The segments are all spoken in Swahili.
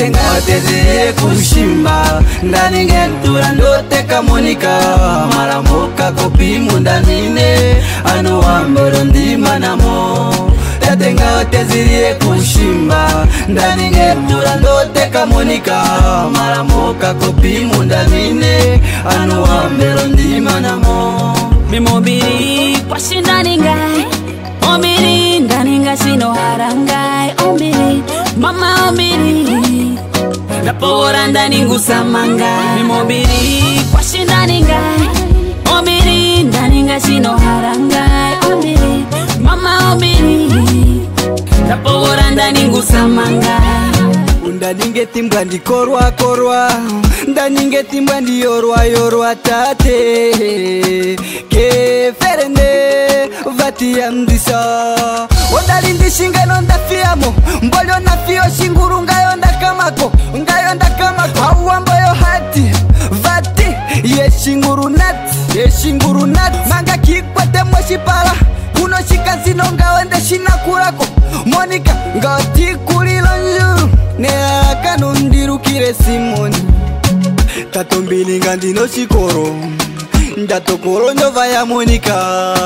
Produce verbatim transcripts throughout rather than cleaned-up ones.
Tatenga watezeye kushimba ndani ngentura ndote kamonika maramoka kopi mundanine anu wambero ndima namo. Tatenga watezeye kushimba ndani ngentura ndote kamonika maramoka kopi mundanine anu wambero ndima namo. Mimobiri kwa shindani ngai Omiri ndani nga sino harangai Omiri mama omiri Napora ndani ngusamanga Mimobiri kwa shindani ngai Omiri ndani nga sino harangai Omiri mama omiri Napora ndani ngusamanga Ndani ngeti mbandi korwa korwa ndani ngeti mbandi yorwa yorwa tate ke ferende vati amdisa odali ndishinga nonda fiamo mbolyo na fio shinguru ngayo ndakamako ngayo ndakamako awamboyo hati vati ye shinguru nat ye shinguru nat manga kikwate moshipala uno shikazino ngayo ndeshinakurako Monica ngati kulilonju Nea kanundirukire Simoni Tatombili ngandino shikoro Ndatokoro njova ya Monica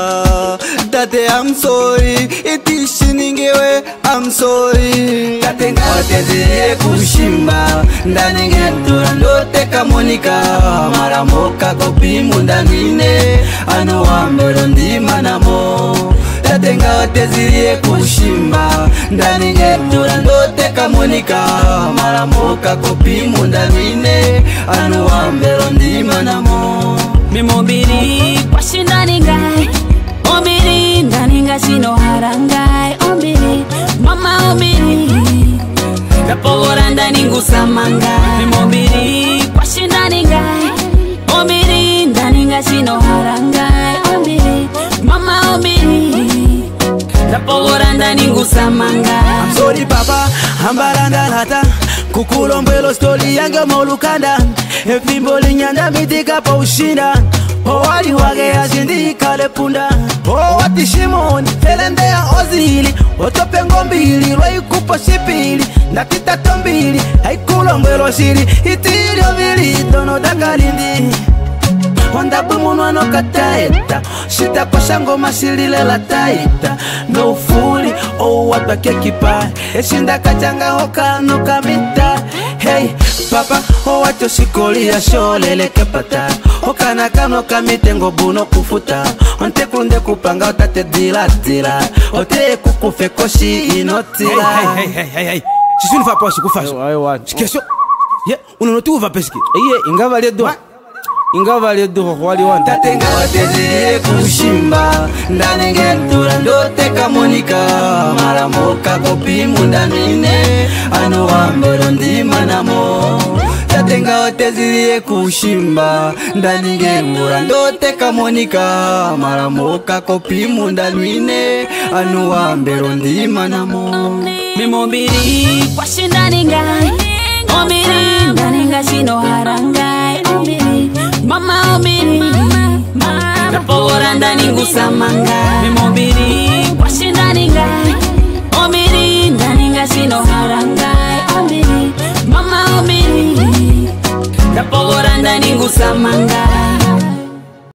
Tate I'm sorry Itishiningewe I'm sorry Tatenga watezeye kushimba ndani ngentura ndote kamonika maramoka kopi mundanine anu wambero ndima namo. Tatenga watezeye kushimba ndani ngentura ndote kamonika maramoka kopi mundanine anu wambero ndima namo. Mimobiri kwa shindani ngai Omiri ndani nga sino harangai Omiri mama omiri Napora ndani ngusamanga Mimobiri kwa shindani ngai Omiri ndani nga sino harangai Omiri mama omiri Napora ndani ngusamanga. I'm sorry papa ambaranda lata kukulombelo story yange maulukanda efimbo linyanda mitika pa ushinda Owali wage azindika lepunda Owati shimoni felende ya ozili Otope ngombili Rwaikupo shipili Natita tombili Haikulongwelo shiri Itilio vili Dono dakalindi Honda bumunwa no kataeta Shita kwa shango masilile la taita No fuli O watu kekipa Eshinda kachanga hoka no kamita Hey papa O watu shikoli ya sholele kepata Okana kano kamitengo buno kufuta Onte kunde kupanga otate dila dila Ote kukufe koshi inotila. Hey hey hey hey hey Shisuni fa poshi kufasho Ayo watu Shikesho Ye unonotu uva pesiki Iye ingava ledo Ingava ledo wali wanda. Tatenga watezeye kushimba ndani ngentura ndote kamonika maramoka kopi mundanine anu wambero ndima namo. Tatenga watezeye kushimba ndani ngentura ndote kamonika maramoka kopi mundanine anu wambero ndima namo. Mimobiri kwa shindani ngai Omiri ndani nga sino harangai Omiri mama omiri Napora ndani ngusamanga Mimobiri kwa shindani ngai Omiri ndani nga sino harangai Omiri mama omiri Napora ndani ngusamanga.